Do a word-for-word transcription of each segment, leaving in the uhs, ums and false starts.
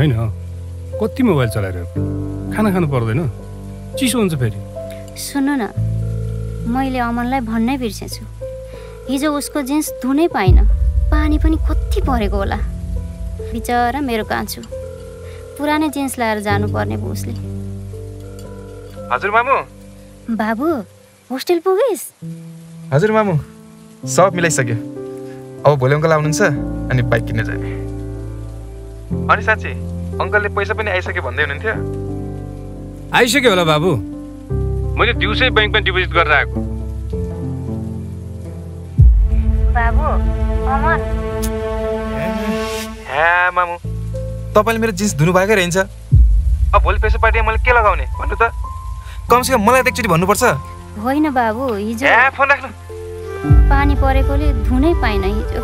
होइन कति मोबाइल चलाइरहेको खाना खानु पर्दैन चिसो हुन्छ फेरि सुन्नु न मैले अमनलाई भन्नै बिर्सेछु हिजो उसको जिन्स धुनै पाइन पानी पनि कति परेको होला बिचरा मेरो कान्छो पुरानै जिन्स लाएर जानुपर्ने भयो उसले हजुर मामु बाबु होस्टेल पुगेस् हजुर मामु सब मिलाइसक्यो अब भोलि अङ्कल आउनुहुन्छ अनि बाइक किन्न जाने अनि साँच्चै अङ्कलले पैसा पनि आइसक्यो भन्दै हुनुहुन्थ्यो आइसक्यो होला बाबु मैले दिउँसै ब्याङ्कमा डिपोजिट गरेर आएको बाबु अमन हे मामु तपाईले मेरो जिन्स धुनु भएकै रहन्छ अब भोलि पेसो पार्टीमा मैले के लगाउने भन्नु त कमसेकम मलाई एकचोटि भन्नुपर्छ होइन बाबु हिजो ए फोन राख्नु पानी परेकोले धुनै पाइन हिजो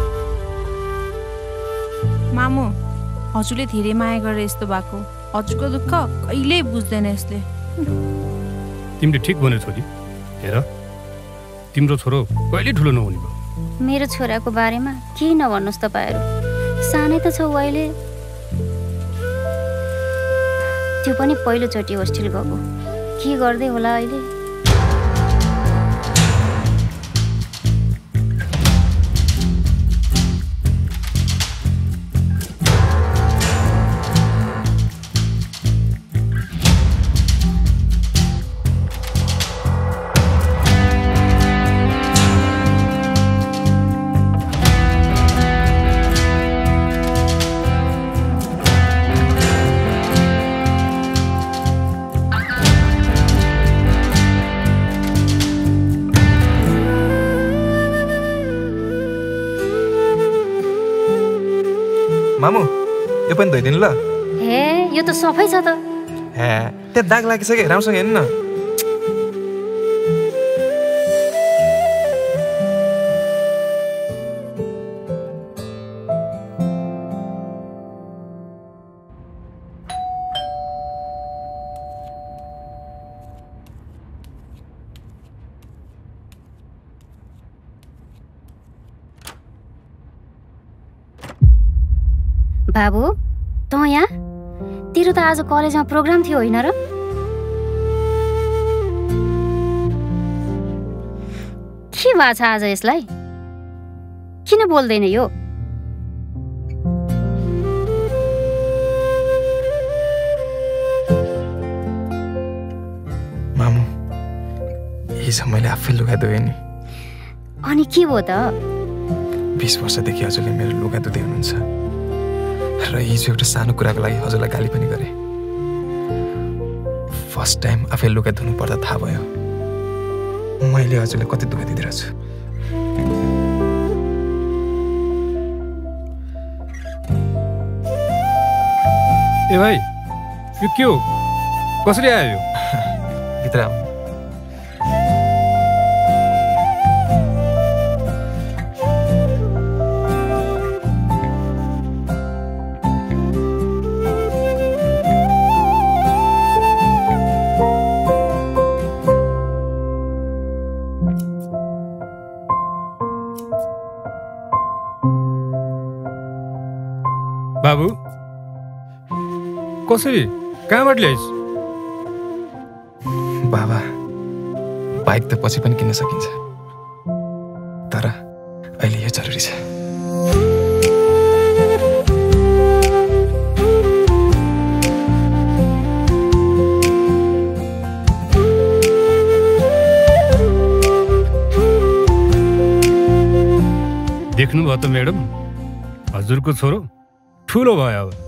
मामु हजुरले धेरै माया गरेर यस्तो भएको हजुरको दुःख कहिल्यै बुझ्दैन यसले तिमीले ठिक भन्यौ छोरी हेर तिम्रो छोरो कहिले ठुलो नहुने भयो मेरो छोराको बारेमा के नभन्नुस् तपाईहरु सानै त छौ अहिले त्यो पनि पहिलो चोटि होस्टेल गएको के गर्दै होला अहिले मामु यो पनि धोइदिनु ल हे यो त सफै छ त हे त्यो दाग लागिसक्यो राम्रोसँग हेर्नु न बाबु त यहाँ तेरो त आज कलेजमा प्रोग्राम थियो होइन र के भएको छ आज यसलाई किन बोल्दैन यो मामु हिजो मैले आफै लुगा धोएँ नि अनि के भयो त बीस वर्षदेखि हजुरले मेरो लुगा धुँदै हुनुहुन्छ र हिजो एउटा सानो कुराको लागि हजुरलाई गाली पनि गरे फर्स्ट टाइम आफै लुगा धुनु पर्दा थाहा भयो मैले हजुरलाई कति दुःख दिइरहेको छु ए भाइ यो के हो कसरी आयो यो भित्र आऊ बाबु कसरी कहाँबाट ल्याइस् बाबा बाइक त पछि पनि किन्न सकिन्छ तर अहिले यो जरुरी छ देख्नुभयो त म्याडम हजुरको छोरो ठुलो भयो अब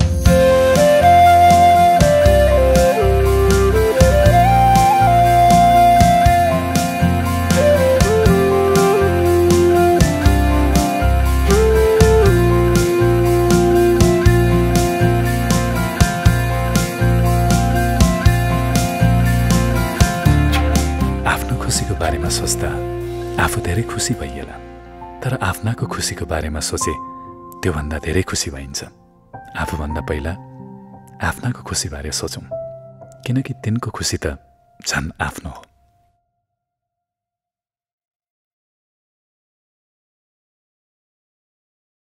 आफ्नो खुसीको बारेमा सोच्दा आफू धेरै खुसी भइएला तर आफ्नाको खुसीको बारेमा सोचे त्योभन्दा धेरै खुसी भइन्छ आफूभन्दा पहिला आफ्नाको खुसीबारे सोचौँ किनकि तिनको खुसी त झन् आफ्नो हो।